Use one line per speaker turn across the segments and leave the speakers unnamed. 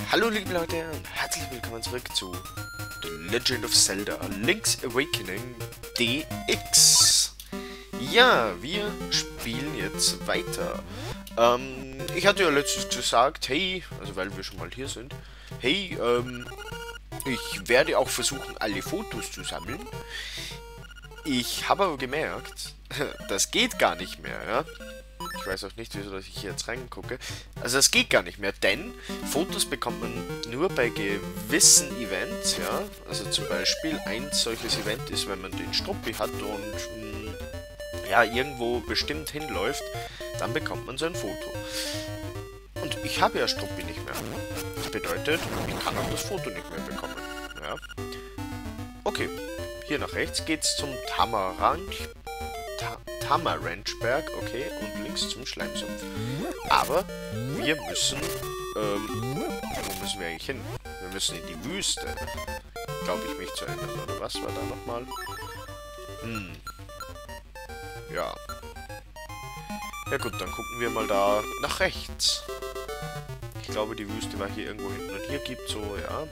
Hallo liebe Leute und herzlich willkommen zurück zu The Legend of Zelda Link's Awakening DX. Ja, wir spielen jetzt weiter. Ich hatte ja letztens gesagt, hey, also weil wir schon mal hier sind, hey, ich werde auch versuchen, alle Fotos zu sammeln. Ich habe aber gemerkt, das geht gar nicht mehr, ja. Ich weiß auch nicht, wieso ich hier jetzt reingucke. Also es geht gar nicht mehr, denn Fotos bekommt man nur bei gewissen Events, ja. Also zum Beispiel ein solches Event ist, wenn man den Struppi hat und ja, irgendwo bestimmt hinläuft, dann bekommt man so ein Foto. Und ich habe ja Struppi nicht mehr. Das bedeutet, ich kann auch das Foto nicht mehr bekommen. Ja. Okay, hier nach rechts geht's zum Tamaranchberg, okay, und links zum Schleimsumpf. Aber wir müssen, wo müssen wir eigentlich hin? Wir müssen in die Wüste, glaube ich, mich zu erinnern, oder was war da nochmal? Ja. Ja gut, dann gucken wir mal da nach rechts. Ich glaube, die Wüste war hier irgendwo hinten und hier gibt so, ja.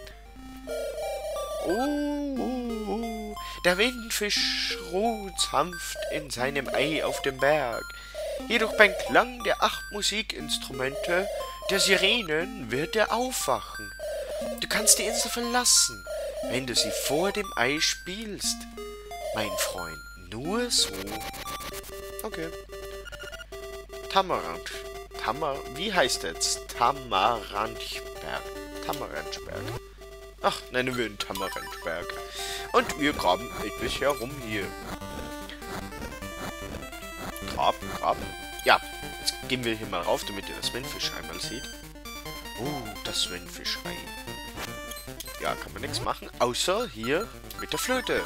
Der Windfisch ruht sanft in seinem Ei auf dem Berg. Jedoch beim Klang der 8 Musikinstrumente, der Sirenen, wird er aufwachen. Du kannst die Insel verlassen, wenn du sie vor dem Ei spielst, mein Freund. Nur so. Okay. Wie heißt jetzt? Tamaranchberg. Ach, nennen wir ihn Tamaranchberg. Und wir graben etwas herum hier. Graben. Ja, jetzt gehen wir hier mal rauf, damit ihr das Windfischei mal seht. Das Windfischei. Ja, kann man nichts machen, außer hier mit der Flöte.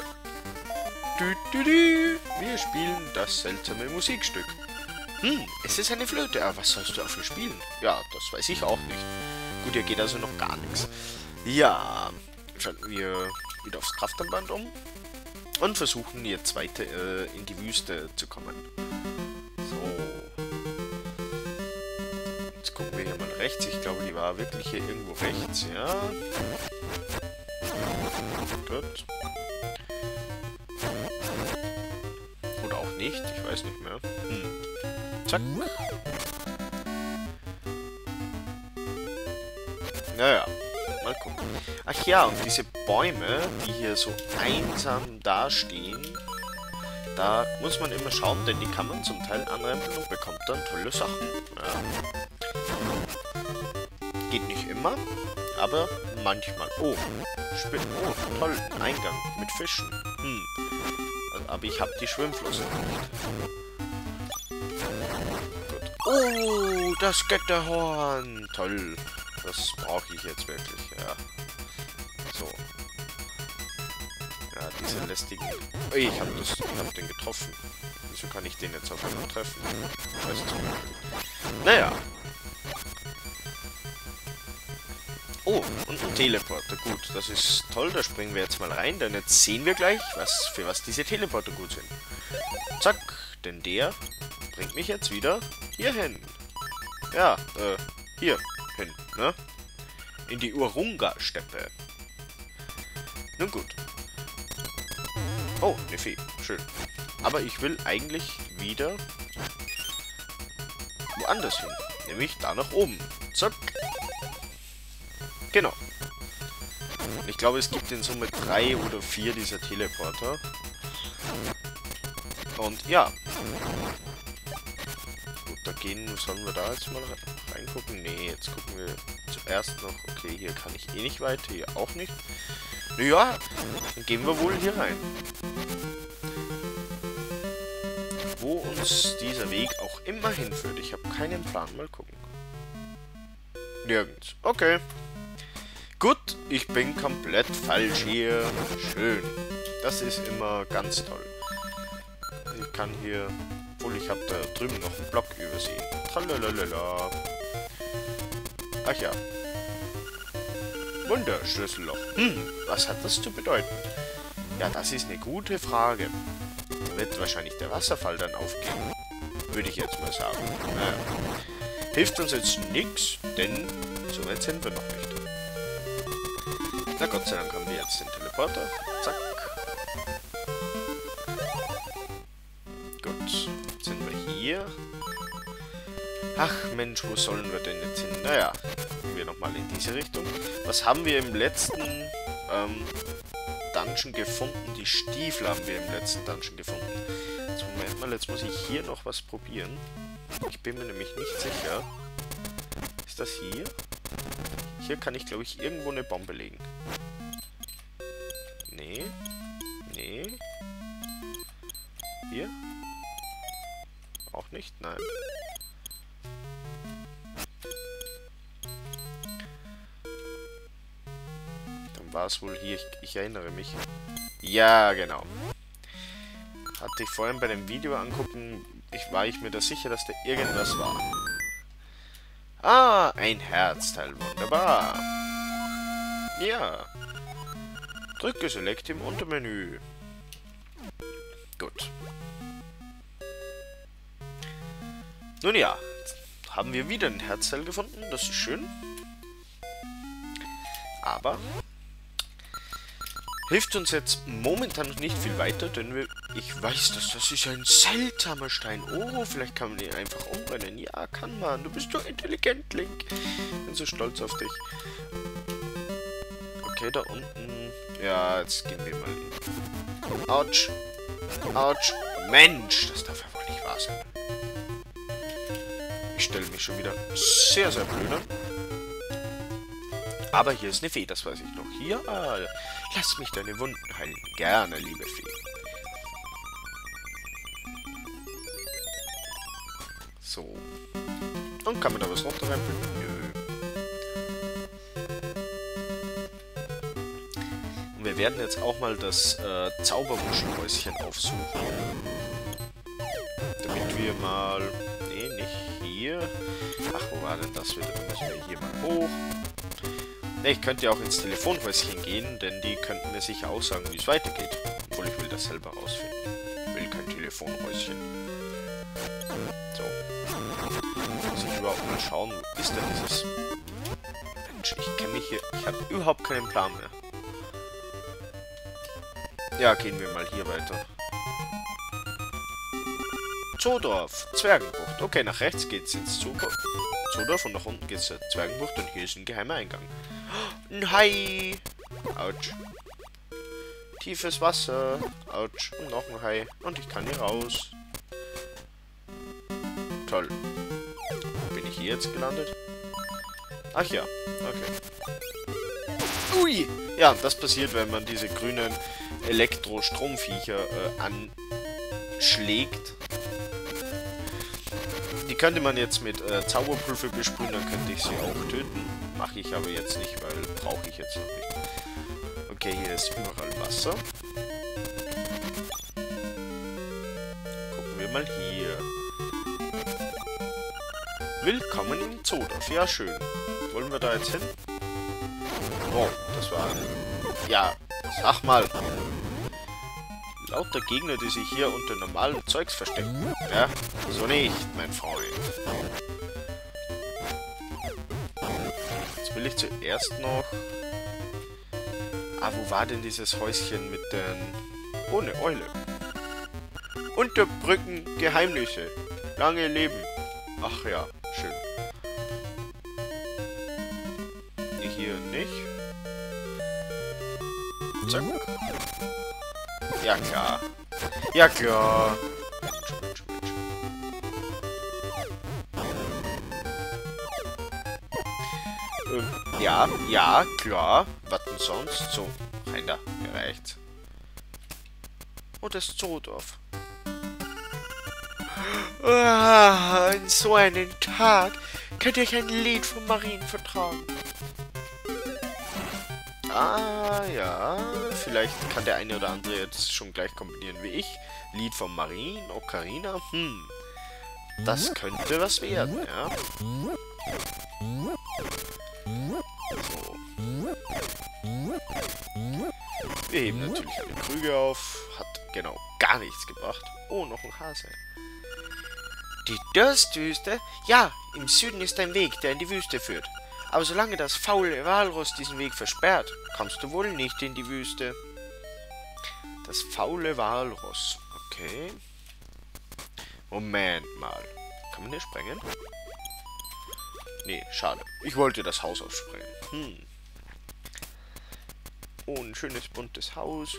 Wir spielen das seltsame Musikstück. Es ist eine Flöte. Aber was sollst du dafür spielen? Ja, das weiß ich auch nicht. Gut, hier geht also noch gar nichts. Ja, schalten wir wieder aufs Kraftarmband um und versuchen jetzt weiter in die Wüste zu kommen. So. Jetzt gucken wir hier mal rechts. Ich glaube, die war wirklich hier irgendwo rechts, ja. Gut. Oder auch nicht, ich weiß nicht mehr. Zack. Naja, mal gucken. Ach ja, und diese Bäume, die hier so einsam dastehen, da muss man immer schauen, denn die kann man zum Teil anrempeln und bekommt dann tolle Sachen. Ja. Geht nicht immer, aber manchmal. Oh, Spinnen. Oh, toll, ein Eingang mit Fischen. Aber ich habe die Schwimmflosse nicht. Gut. Oh, das Götterhorn. Toll. Das brauche ich jetzt wirklich, ja. So. Ja, diese lästigen... Ui, ich hab den getroffen. Wieso kann ich den jetzt auf einmal treffen? Ich weiß es nicht. Naja. Oh, und ein Teleporter. Gut, das ist toll. Da springen wir jetzt mal rein, denn jetzt sehen wir gleich, für was diese Teleporter gut sind. Zack, denn der bringt mich jetzt wieder hier hin. Ja, hier hin, ne? In die Urunga-Steppe. Nun gut. Oh, eine Fee. Schön. Aber ich will eigentlich wieder woanders hin. Nämlich da nach oben. Zack. Genau. Ich glaube, es gibt in Summe 3 oder 4 dieser Teleporter. Und ja. Gut, da sollen wir da jetzt mal reingucken? Nee, jetzt gucken wir zuerst noch. Okay, hier kann ich eh nicht weiter, hier auch nicht. Naja, dann gehen wir wohl hier rein. Wo uns dieser Weg auch immer hinführt. Ich habe keinen Plan. Mal gucken. Nirgends. Okay. Gut, ich bin komplett falsch hier. Schön. Das ist immer ganz toll. Ich kann hier... Obwohl, ich habe da drüben noch einen Block übersehen. Tralalala. Ach ja. Wunderschlüsselloch. Was hat das zu bedeuten? Ja, das ist eine gute Frage. Da wird wahrscheinlich der Wasserfall dann aufgehen. Würde ich jetzt mal sagen. Hilft uns jetzt nichts, denn so weit sind wir noch nicht. Na Gott sei Dank haben wir jetzt den Teleporter. Zack. Gut, jetzt sind wir hier. Ach Mensch, wo sollen wir denn jetzt hin? Naja, gehen wir nochmal in diese Richtung. Was haben wir im letzten Dungeon gefunden? Die Stiefel haben wir im letzten Dungeon gefunden. Jetzt Moment mal, jetzt muss ich hier noch was probieren. Ich bin mir nämlich nicht sicher. Ist das hier? Hier kann ich, glaube ich, irgendwo eine Bombe legen. Nee. Nee. Hier? Auch nicht? Nein. Dann war es wohl hier. Ich erinnere mich. Ja, genau. Hatte ich vorhin bei dem Video angucken, war ich mir da sicher, dass da irgendwas war. Ah, ein Herzteil. Wunderbar. Ja. Drücke Select im Untermenü. Gut. Nun ja, haben wir wieder ein Herzteil gefunden. Das ist schön. Aber hilft uns jetzt momentan noch nicht viel weiter, denn ich weiß, dass das ist ein seltsamer Stein. Oh, vielleicht kann man ihn einfach umbrennen. Ja, kann man. Du bist so intelligent, Link. Ich bin so stolz auf dich. Okay, da unten. Ja, jetzt gehen wir mal hin. Autsch. Autsch. Mensch, das darf ja wohl nicht wahr sein. Ich stelle mich schon wieder sehr, sehr blöd an. Aber hier ist eine Fee, das weiß ich noch. Hier, lass mich deine Wunden heilen. Gerne, liebe Fee. So. Und kann man da was runterrempeln? Nö. Und wir werden jetzt auch mal das Zaubermuschelhäuschen aufsuchen. Damit wir mal... Nee, nicht hier. Ach, wo war denn das wieder? Dann müssen wir hier mal hoch. Ne, ich könnte ja auch ins Telefonhäuschen gehen, denn die könnten mir sicher auch sagen, wie es weitergeht. Obwohl, ich will das selber rausfinden. Ich will kein Telefonhäuschen. So. Muss ich überhaupt mal schauen, wo ist denn dieses... Mensch, ich kenne mich hier... Ich habe überhaupt keinen Plan mehr. Ja, gehen wir mal hier weiter. Zoodorf, Zwergenbucht. Okay, nach rechts geht's ins Zoodorf und nach unten geht's zur Zwergenbucht und hier ist ein geheimer Eingang. Ein Hai! Autsch. Tiefes Wasser. Autsch. Und noch ein Hai. Und ich kann hier raus. Toll. Bin ich hier jetzt gelandet? Ach ja. Okay. Ui! Ja, das passiert, wenn man diese grünen Elektrostromviecher anschlägt. Die könnte man jetzt mit Zauberpulver besprühen, dann könnte ich sie auch töten. Mache ich aber jetzt nicht, weil brauche ich jetzt noch nicht. Okay, hier ist überall Wasser. Gucken wir mal hier. Willkommen im Zoodorf. Ja, schön. Wollen wir da jetzt hin? Oh, das war... Ja, sag mal. Lauter Gegner, die sich hier unter normalem Zeugs verstecken. Ja, so nicht, mein Freund. Jetzt will ich zuerst noch... Ah, wo war denn dieses Häuschen mit den... Oh, eine Eule. Unterbrücken Geheimnisse. Lange leben. Ach ja, schön. Hier nicht. Zack. Ja, klar. Ja, klar. Mensch, Mensch, Mensch. Ja, klar. Was denn sonst? So, rein da. Gereicht. Oh, das Zoodorf. An so einen Tag könnte ich ein Lied von Marien vertragen. Ah, ja. Vielleicht kann der eine oder andere jetzt schon gleich kombinieren wie ich. Lied von Marien, Ocarina. Das könnte was werden, ja. So. Wir heben natürlich alle Krüge auf. Hat genau gar nichts gebracht. Oh, noch ein Hase. Die Durstwüste? Ja, im Süden ist ein Weg, der in die Wüste führt. Aber solange das faule Walross diesen Weg versperrt, kommst du wohl nicht in die Wüste. Das faule Walross. Okay. Moment mal. Kann man hier sprengen? Nee, schade. Ich wollte das Haus aufsprengen. Oh, ein schönes buntes Haus.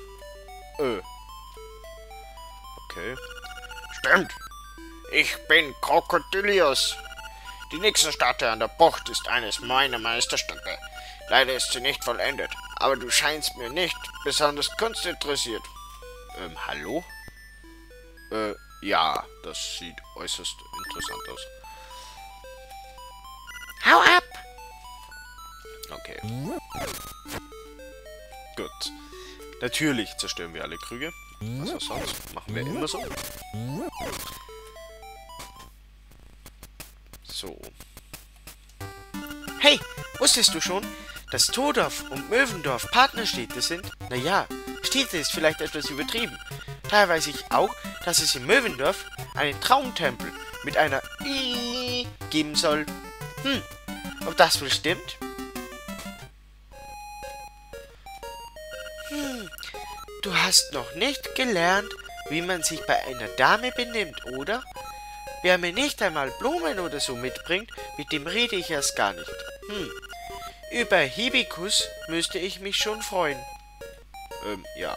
Okay. Stimmt. Ich bin Krokodilius. Die nächste Statue an der Bucht ist eines meiner Meisterstücke. Leider ist sie nicht vollendet, aber du scheinst mir nicht besonders kunstinteressiert. Hallo? Ja, das sieht äußerst interessant aus. Hau ab! Okay. Gut. Natürlich zerstören wir alle Krüge. Was auch sonst. Machen wir immer so. So. Hey, wusstest du schon, dass Todorf und Möwendorf Partnerstädte sind? Naja, Städte ist vielleicht etwas übertrieben. Daher weiß ich auch, dass es in Möwendorf einen Traumtempel mit einer I geben soll. Ob das wohl stimmt? Du hast noch nicht gelernt, wie man sich bei einer Dame benimmt, oder? Wer mir nicht einmal Blumen oder so mitbringt, mit dem rede ich erst gar nicht. Über Hibiskus müsste ich mich schon freuen. Ja.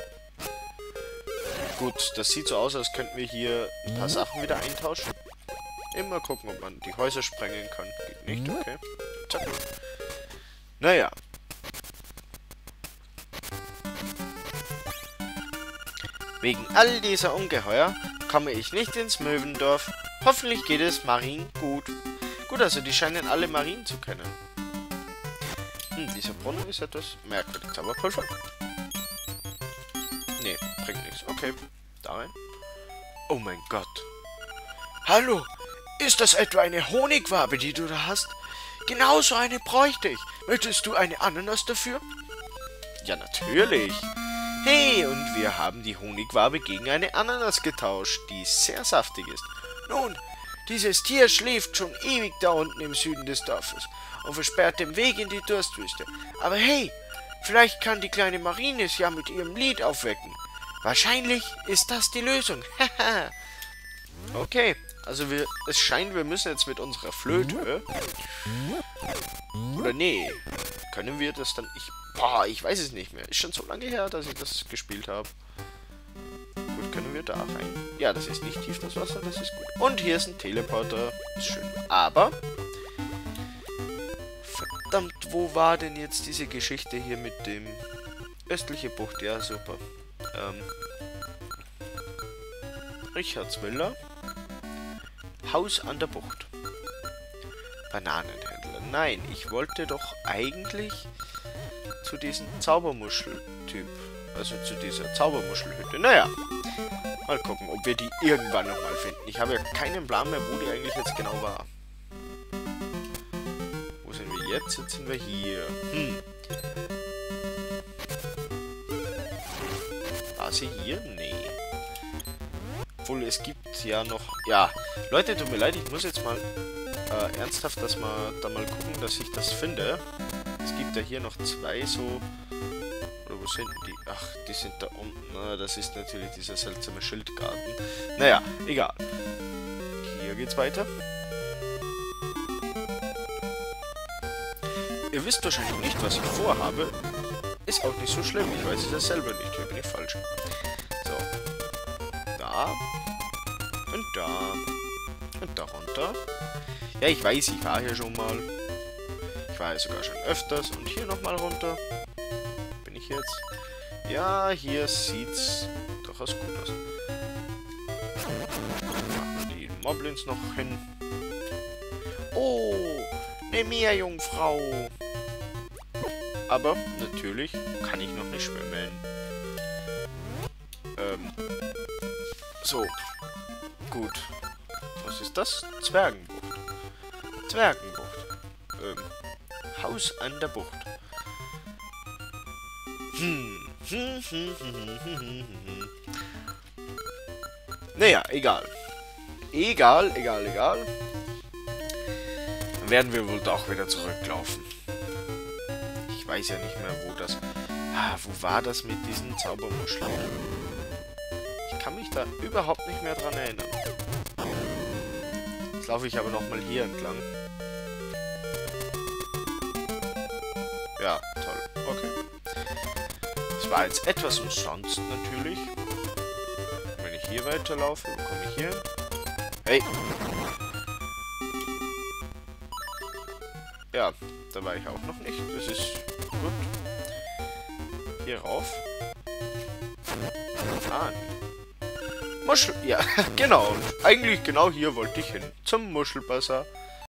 Gut, das sieht so aus, als könnten wir hier ein paar Sachen wieder eintauschen. Immer gucken, ob man die Häuser sprengen kann. Geht nicht, okay. Zack. Naja. Wegen all dieser Ungeheuer komme ich nicht ins Möwendorf. Hoffentlich geht es Marien gut. Gut, also die scheinen alle Marien zu kennen. Dieser Brunnen ist etwas merkwürdig. Zauberpulver? Nee, bringt nichts. Okay, da rein. Oh mein Gott. Hallo, ist das etwa eine Honigwabe, die du da hast? Genauso eine bräuchte ich. Möchtest du eine Ananas dafür? Ja, natürlich. Hey, und wir haben die Honigwabe gegen eine Ananas getauscht, die sehr saftig ist. Nun, dieses Tier schläft schon ewig da unten im Süden des Dorfes und versperrt den Weg in die Durstwüste. Aber hey, vielleicht kann die kleine Marien es ja mit ihrem Lied aufwecken. Wahrscheinlich ist das die Lösung. Haha. Okay, also es scheint, wir müssen jetzt mit unserer Flöte. Oder nee, können wir das dann... ich weiß es nicht mehr. Ist schon so lange her, dass ich das gespielt habe. Gut, können wir da rein? Ja, das ist nicht tief, das Wasser, das ist gut. Und hier ist ein Teleporter. Ist schön. Aber... Verdammt, wo war denn jetzt diese Geschichte hier mit dem... Östliche Bucht? Ja, super. Richardsmüller. Haus an der Bucht. Bananenhändler. Nein, ich wollte doch eigentlich zu diesem Zaubermuschel-Typ. Also zu dieser Zaubermuschelhütte. Naja. Mal gucken, ob wir die irgendwann nochmal finden. Ich habe ja keinen Plan mehr, wo die eigentlich jetzt genau war. Wo sind wir jetzt? Jetzt sind wir hier. War sie hier? Nee. Obwohl, es gibt ja noch... Ja, Leute, tut mir leid, ich muss jetzt mal ernsthaft da mal gucken, dass ich das finde. Es gibt ja hier noch zwei so... Oder wo sind die? Ach, die sind da unten. Na, das ist natürlich dieser seltsame Schildgarten. Naja, egal. Hier geht's weiter. Ihr wisst wahrscheinlich nicht, was ich vorhabe. Ist auch nicht so schlimm. Ich weiß es ja selber nicht. Hier bin ich falsch. So. Da. Und da. Und da runter. Ja, ich weiß, ich war hier schon mal. Ich war ja sogar schon öfters. Und hier nochmal runter. Bin ich jetzt? Ja, hier sieht's durchaus gut aus. Machen wir die Moblins noch hin. Oh, eine Meerjungfrau. Aber natürlich kann ich noch nicht schwimmen. So. Gut. Was ist das? Zwergenbucht. Zwergenbucht. Haus an der Bucht. Naja, egal. egal. Dann werden wir wohl doch wieder zurücklaufen. Ich weiß ja nicht mehr, wo das... wo war das mit diesen Zaubermuscheln? Ich kann mich da überhaupt nicht mehr dran erinnern. Jetzt laufe ich aber nochmal hier entlang. Ja, toll. Okay. Das war jetzt etwas umsonst natürlich. Wenn ich hier weiterlaufe, dann komme ich hier. Hey! Ja, da war ich auch noch nicht. Das ist gut. Hier rauf. Ah. Muschel... Ja, genau. Eigentlich genau hier wollte ich hin. Zum Muschelbazar.